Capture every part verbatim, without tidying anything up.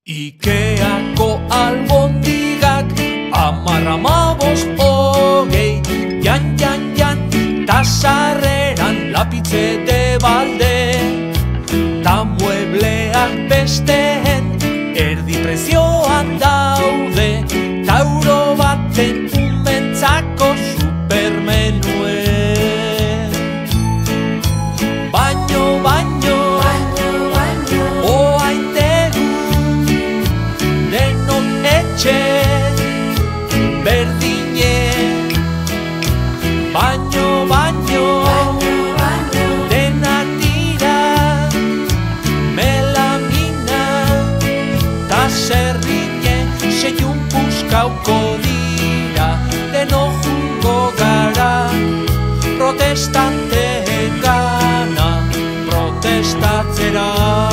Ikeako albondigak hamar hamabost hogei, jan, jan, jan, ta sarreran lapitze de balde, ta muebleak besteen erdi prezioan daude, ta euro baten umentzako supermenuen. Baino, baino, berdine, baino, baino, denak dira, melamina, ta zerrine, seiun puskauko dira, deno jungo gara, protestanteen gana, protestatzera.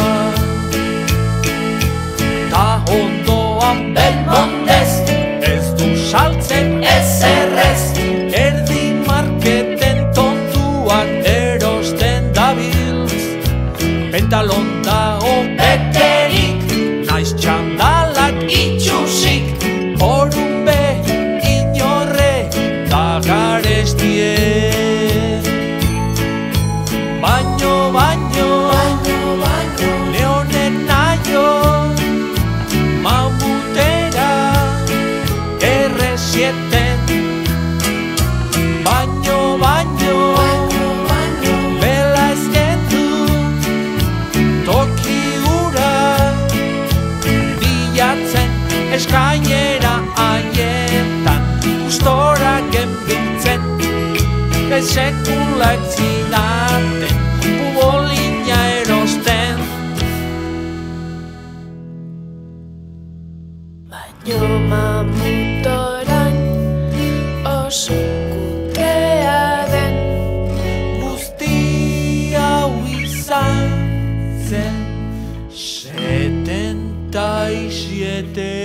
Ta ondoan Belmontez, saltzen ezerrez, erdi marketen tontuak erosten dabiltz. Pentalon dago beterik, naiz txandalak itxusik, horun be inorre da garestie. Baino, baino, leonek naio, mamutera, erre sieten. Baino, baino, bela ezkendu, toki ura, bilatzen eskainera haietan, gustora genbiltzen, ez sekula etzidaten, bubolina erosten. Baino mamutoran oso kutea den, guzti hau izan zen setenta y siete.